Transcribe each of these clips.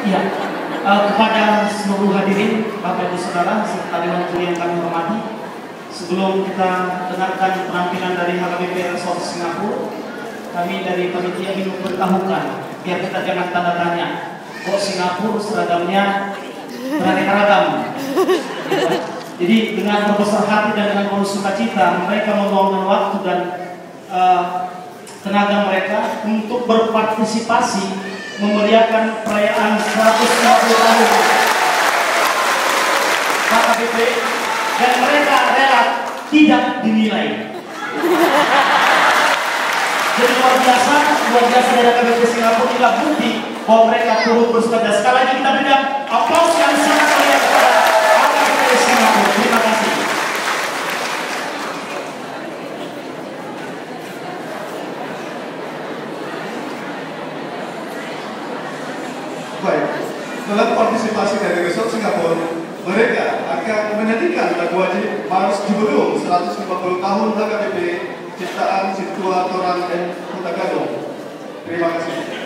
Iya, kepada seluruh hadirin, Bapak Ibu Saudara, serta Dewan Juri yang kami hormati, sebelum kita dengarkan penampilan dari HKBP Resort Singapura, kami dari panitia ingin memberitahukan, biar kita jangan tanda tanya, kok Singapura seragamnya beraneka ragam. Jadi dengan berbesar hati dan dengan penuh sukacita, mereka meluangkan waktu dan tenaga mereka untuk berpartisipasi memeriahkan perayaan 150 tahun HKBP, dan mereka rela tidak dinilai. Jadi luar biasa dari HKBP Singapura. Inilah bukti bahwa mereka turut bersukacita. Sekali lagi kita berikan aplaus yang sangat meriah kepada HKBP Singapura. Terima kasih. Baik, dalam partisipasi dari Resort Singapura, mereka akan menyanyikan lagu wajib Mars Jubileum 150 tahun HKBP ciptaan Situa Torang dan Kota Gadong. Terima kasih.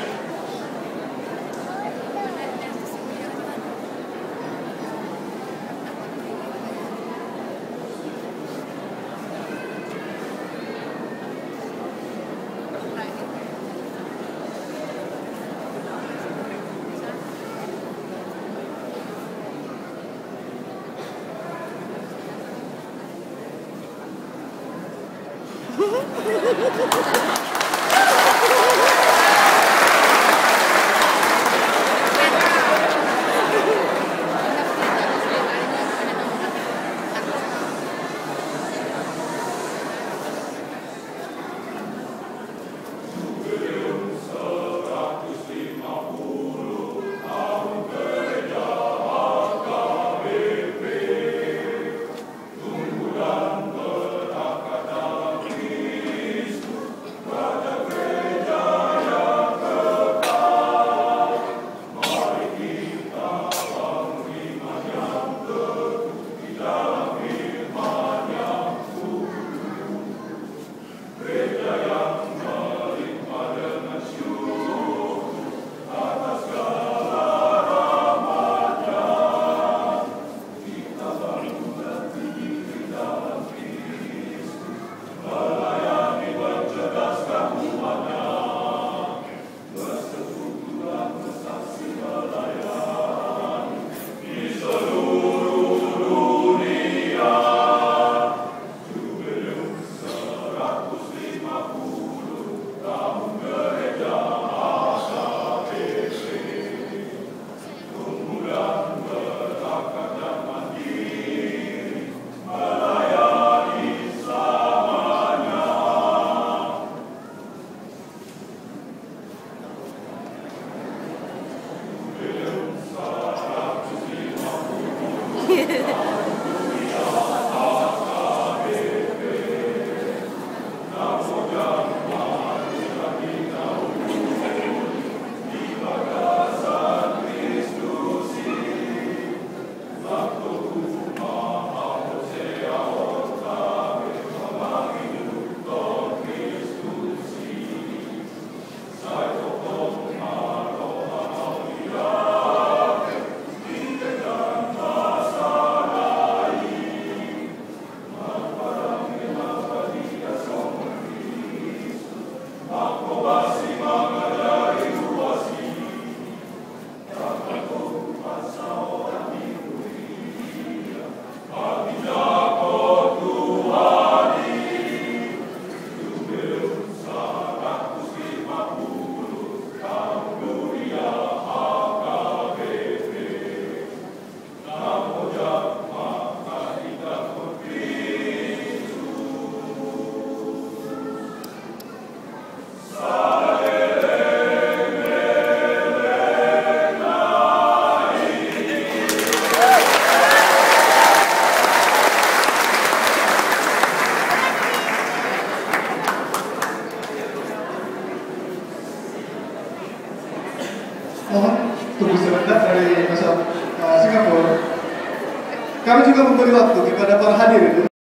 Mohon tunggu sebentar dari Resort Singapura. Kami juga memberi waktu kepada para hadirin